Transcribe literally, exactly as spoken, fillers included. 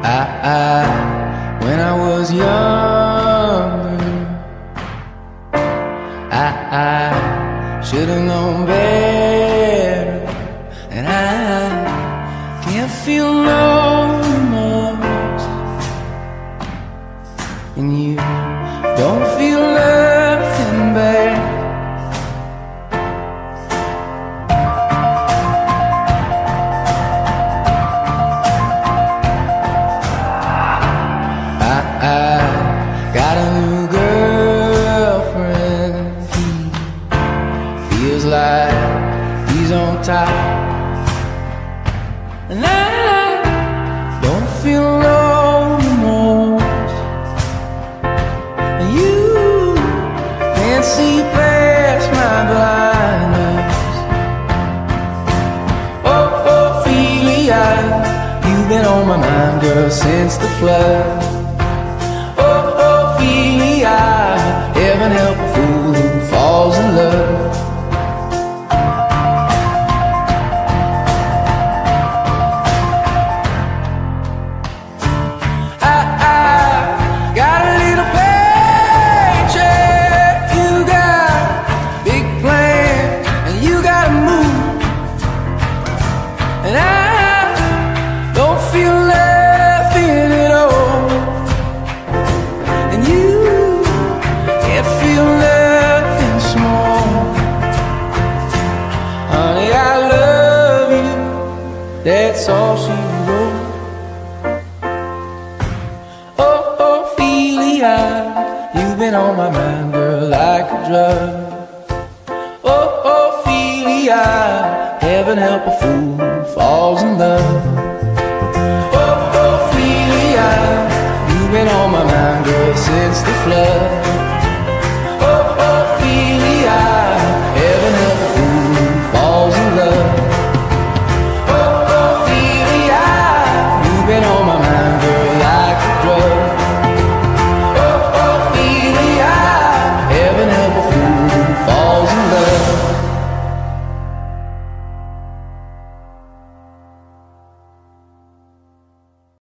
I, I, when I was younger, I, I should've known better, and I can't feel no remorse, and you don't feel nothing bad. I got a new girlfriend. He feels like he's on top, and I don't feel no remorse. And you can't see past my blindness. Oh, Ophelia, you've been on my mind, girl, since the flood. Heaven help a fool who falls in love. I, I got a little paycheck. You got big plans, and you gotta move, and I don't feel nothing at all. And you feel nothing small. Honey, I love you, that's all she wrote. Oh, Ophelia, you've been on my mind, girl, like a drug. Oh, Ophelia, heaven help a fool who falls in love. Oh, Ophelia, you've been on my mind, girl, since the flood.